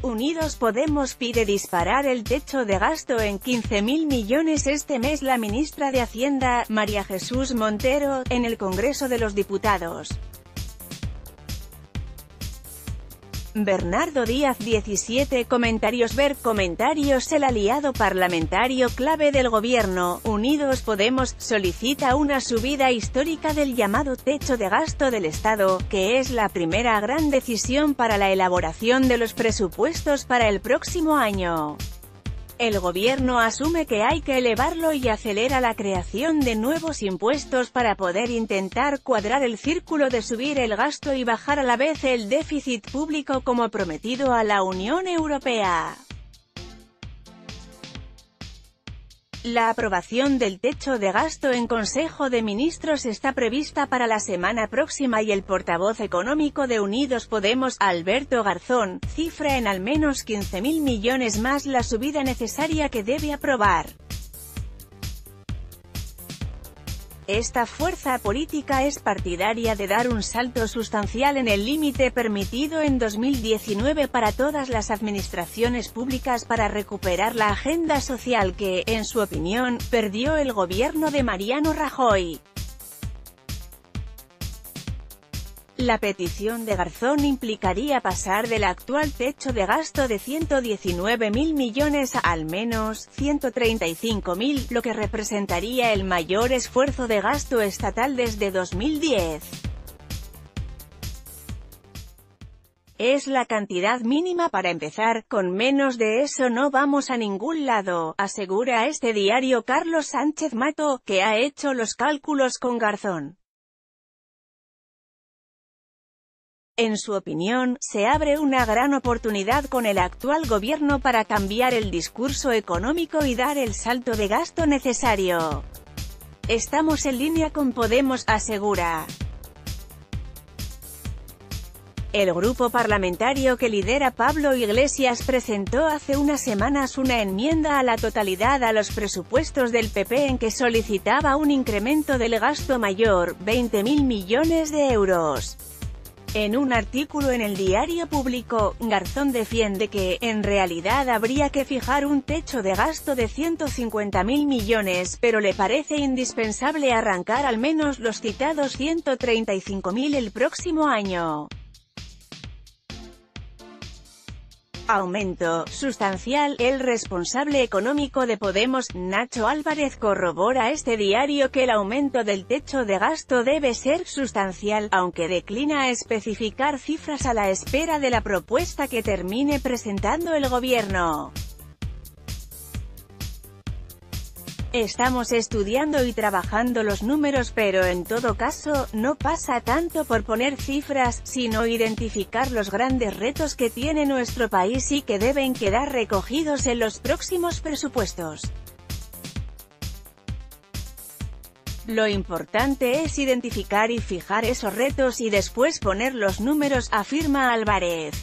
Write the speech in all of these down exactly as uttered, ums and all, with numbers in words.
Unidos Podemos pide disparar el techo de gasto en quince mil millones este mes. La ministra de Hacienda, María Jesús Montero, en el Congreso de los Diputados. Bernardo Díaz diecisiete comentarios. Ver comentarios. El aliado parlamentario clave del gobierno, Unidos Podemos, solicita una subida histórica del llamado techo de gasto del Estado, que es la primera gran decisión para la elaboración de los presupuestos para el próximo año. El gobierno asume que hay que elevarlo y acelera la creación de nuevos impuestos para poder intentar cuadrar el círculo de subir el gasto y bajar a la vez el déficit público como prometido a la Unión Europea. La aprobación del techo de gasto en Consejo de Ministros está prevista para la semana próxima y el portavoz económico de Unidos Podemos, Alberto Garzón, cifra en al menos quince mil millones más la subida necesaria que debe aprobar. Esta fuerza política es partidaria de dar un salto sustancial en el límite permitido en dos mil diecinueve para todas las administraciones públicas para recuperar la agenda social que, en su opinión, perdió el gobierno de Mariano Rajoy. La petición de Garzón implicaría pasar del actual techo de gasto de ciento diecinueve mil millones a al menos ciento treinta y cinco mil, lo que representaría el mayor esfuerzo de gasto estatal desde dos mil diez. Es la cantidad mínima para empezar, con menos de eso no vamos a ningún lado, asegura este diario Carlos Sánchez Mato, que ha hecho los cálculos con Garzón. En su opinión, se abre una gran oportunidad con el actual gobierno para cambiar el discurso económico y dar el salto de gasto necesario. Estamos en línea con Podemos, asegura. El grupo parlamentario que lidera Pablo Iglesias presentó hace unas semanas una enmienda a la totalidad a los presupuestos del P P en que solicitaba un incremento del gasto mayor, veinte mil millones de euros. En un artículo en el Diario Público, Garzón defiende que, en realidad habría que fijar un techo de gasto de ciento cincuenta mil millones, pero le parece indispensable arrancar al menos los citados ciento treinta y cinco mil el próximo año. Aumento sustancial. El responsable económico de Podemos, Nacho Álvarez, corrobora a este diario que el aumento del techo de gasto debe ser sustancial, aunque declina especificar cifras a la espera de la propuesta que termine presentando el gobierno. Estamos estudiando y trabajando los números, pero en todo caso, no pasa tanto por poner cifras, sino identificar los grandes retos que tiene nuestro país y que deben quedar recogidos en los próximos presupuestos. Lo importante es identificar y fijar esos retos y después poner los números, afirma Álvarez.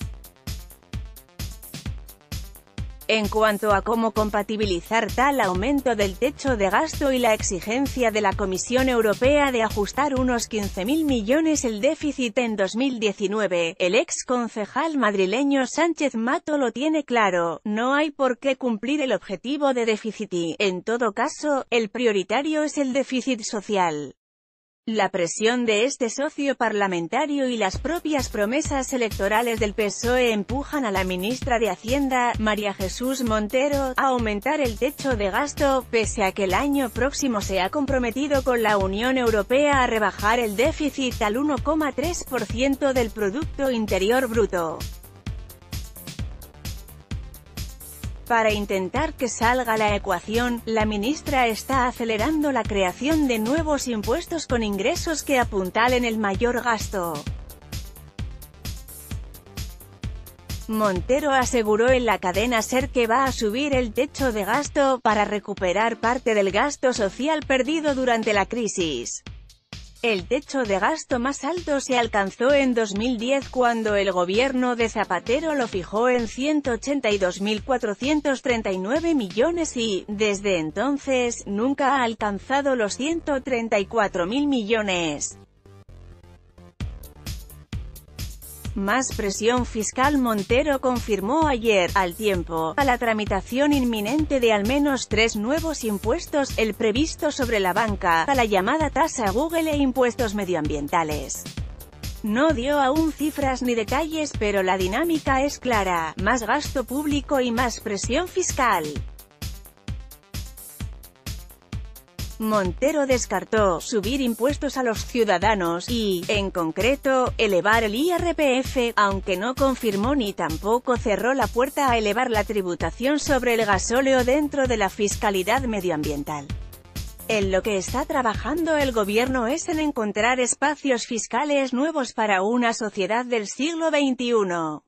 En cuanto a cómo compatibilizar tal aumento del techo de gasto y la exigencia de la Comisión Europea de ajustar unos quince mil millones el déficit en dos mil diecinueve, el ex concejal madrileño Sánchez Mato lo tiene claro: no hay por qué cumplir el objetivo de déficit y, en todo caso, el prioritario es el déficit social. La presión de este socio parlamentario y las propias promesas electorales del P S O E empujan a la ministra de Hacienda, María Jesús Montero, a aumentar el techo de gasto, pese a que el año próximo se ha comprometido con la Unión Europea a rebajar el déficit al uno coma tres por ciento del Producto Interior Bruto. Para intentar que salga la ecuación, la ministra está acelerando la creación de nuevos impuestos con ingresos que apuntalen el mayor gasto. Montero aseguró en la cadena SER que va a subir el techo de gasto, para recuperar parte del gasto social perdido durante la crisis. El techo de gasto más alto se alcanzó en dos mil diez cuando el gobierno de Zapatero lo fijó en ciento ochenta y dos mil cuatrocientos treinta y nueve millones y, desde entonces, nunca ha alcanzado los ciento treinta y cuatro mil millones. Más presión fiscal. Montero confirmó ayer, al tiempo, a la tramitación inminente de al menos tres nuevos impuestos, el previsto sobre la banca, a la llamada tasa Google e impuestos medioambientales. No dio aún cifras ni detalles, pero la dinámica es clara: más gasto público y más presión fiscal. Montero descartó subir impuestos a los ciudadanos y, en concreto, elevar el I R P F, aunque no confirmó ni tampoco cerró la puerta a elevar la tributación sobre el gasóleo dentro de la fiscalidad medioambiental. En lo que está trabajando el gobierno es en encontrar espacios fiscales nuevos para una sociedad del siglo veintiuno.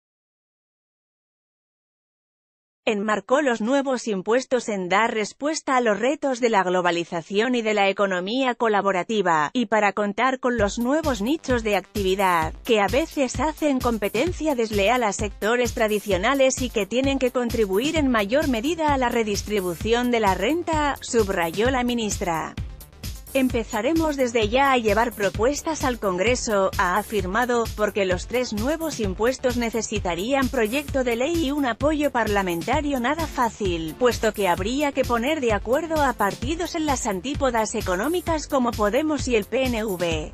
Enmarcó los nuevos impuestos en dar respuesta a los retos de la globalización y de la economía colaborativa, y para contar con los nuevos nichos de actividad, que a veces hacen competencia desleal a sectores tradicionales y que tienen que contribuir en mayor medida a la redistribución de la renta, subrayó la ministra. Empezaremos desde ya a llevar propuestas al Congreso, ha afirmado, porque los tres nuevos impuestos necesitarían proyecto de ley y un apoyo parlamentario nada fácil, puesto que habría que poner de acuerdo a partidos en las antípodas económicas como Podemos y el P N V.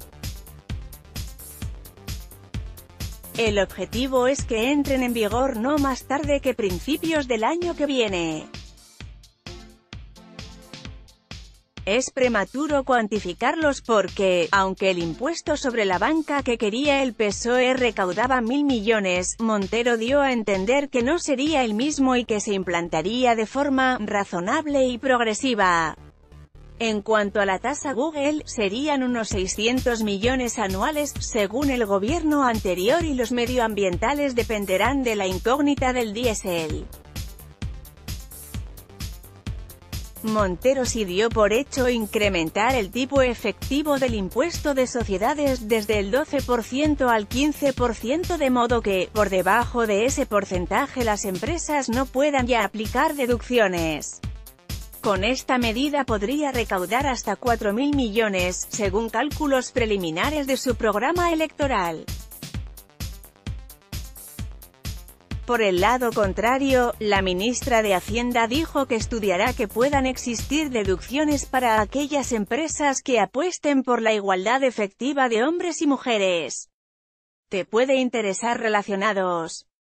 El objetivo es que entren en vigor no más tarde que principios del año que viene. Es prematuro cuantificarlos porque, aunque el impuesto sobre la banca que quería el P S O E recaudaba mil millones, Montero dio a entender que no sería el mismo y que se implantaría de forma razonable y progresiva. En cuanto a la tasa Google, serían unos seiscientos millones anuales, según el gobierno anterior, y los medioambientales dependerán de la incógnita del diésel. Montero sí dio por hecho incrementar el tipo efectivo del impuesto de sociedades desde el doce por ciento al quince por ciento, de modo que, por debajo de ese porcentaje, las empresas no puedan ya aplicar deducciones. Con esta medida podría recaudar hasta cuatro mil millones, según cálculos preliminares de su programa electoral. Por el lado contrario, la ministra de Hacienda dijo que estudiará que puedan existir deducciones para aquellas empresas que apuesten por la igualdad efectiva de hombres y mujeres. Te puede interesar. Relacionados.